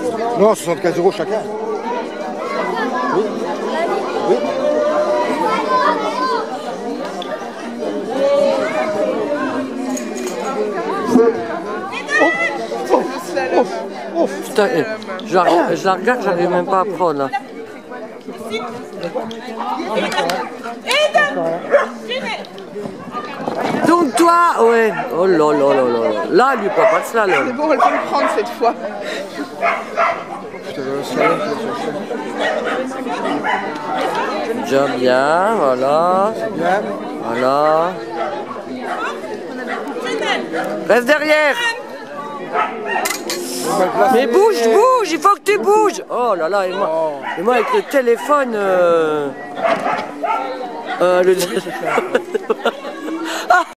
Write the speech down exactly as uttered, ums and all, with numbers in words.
Non, soixante-quinze euros chacun. Oui. Oui. Oh, oh, oh, oh. Putain, je la, je la regarde, j'arrive même pas à prendre. Là. Donc toi, ouais. Oh là là là là. Là, lui, pas pas de slalom. C'est bon, elle peut le prendre cette fois. Déjà bien, voilà. Bien. Voilà. Reste derrière. Mais bouge, bouge, il faut que tu bouges. Oh là là, et moi, et moi avec le téléphone... Euh, euh, le...